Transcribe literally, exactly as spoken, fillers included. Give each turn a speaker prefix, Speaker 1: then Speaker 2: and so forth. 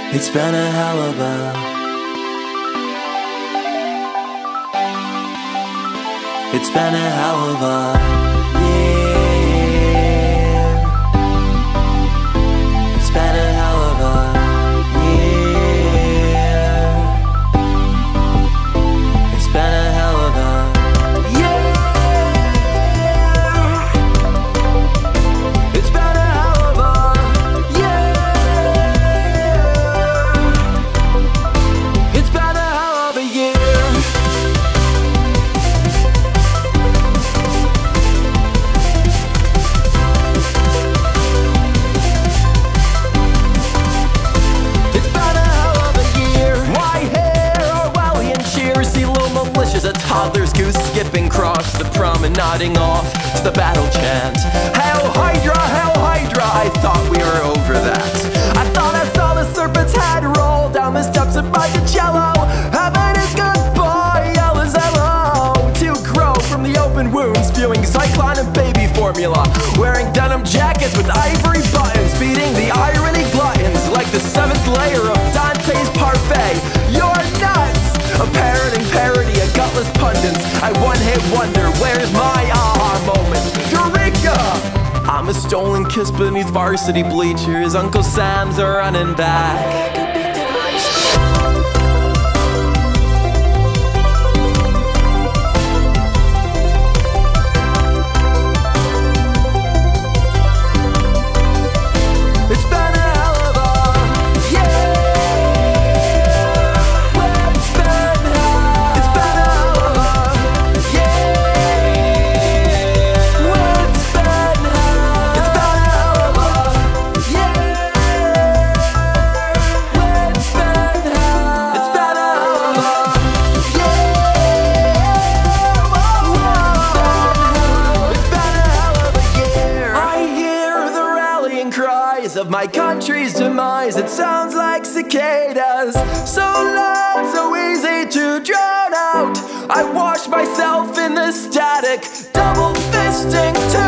Speaker 1: It's been a hell of a It's been a hell of a year. It's been a hell of a year. It's been a hell of a year. It's been a hell of a year. It's been a hell of a year. Militias, a toddlers, goose skipping across the prom and nodding off to the battle chant. Hail Hydra, hail Hydra, I thought we were over that. I thought I saw the serpent's head roll down the steps of Monticello. Heaven is goodbye, yellow zello. To grow from the open wound, spewing zyklon and baby formula. Wearing denim jackets with ivory buttons, feeding the irony gluttons like the seventh layer of Dante's parfait. You're nuts! A parroting parody, a gutless pundits. I one-hit wonder, where's my aha moment? Eureka! I'm a stolen kiss beneath varsity bleachers. Uncle Sam's are running back. Of my country's demise, it sounds like cicadas. So loud, so easy to drown out. I wash myself in the static, double fisting to